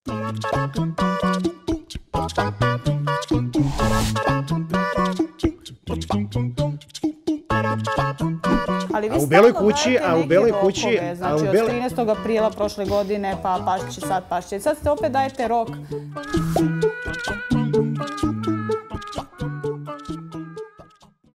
Ali vi stalno dajete neke rokove, znači od 13. aprila prošle godine, pa pašće sad, pašće. Sad ste opet dajete rok.